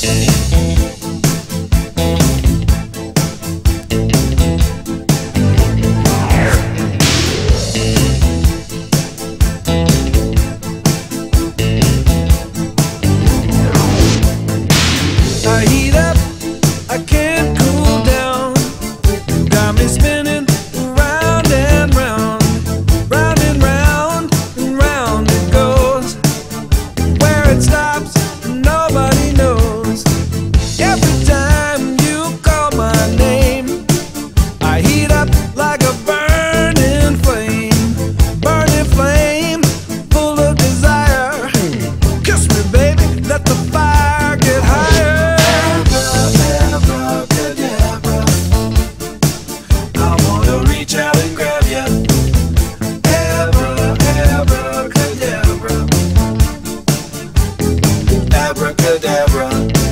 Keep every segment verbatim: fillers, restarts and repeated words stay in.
I heat up, I can't cool down. Got me spinning round and round, round and round and round it goes. Where it stops, nobody knows. Every time you call my name, I heat up like a burning flame, burning flame, full of desire. Kiss me, baby, let the fire get higher. Abracadabra.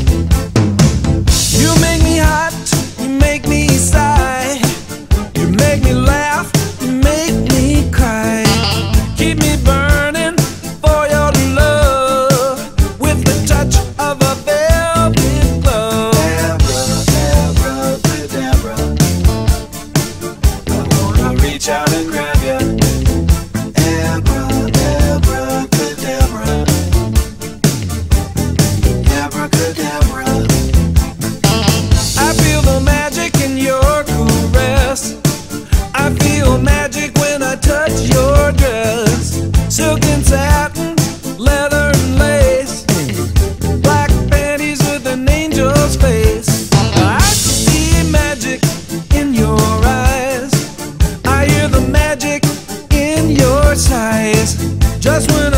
You make me hot, you make me sigh, you make me laugh, you make me cry. Keep me burning for your love with the touch of a velvet glove. Abracadabra. I wanna reach out and grab ya. I feel the magic in your caress. I feel magic when I touch your dress. Silk and satin, leather and lace, black panties with an angel's face. I see magic in your eyes. I hear the magic in your sighs. Just when